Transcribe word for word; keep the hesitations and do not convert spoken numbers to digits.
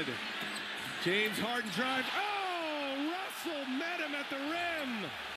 good. James Harden drives. Oh, Russell met him at the rim.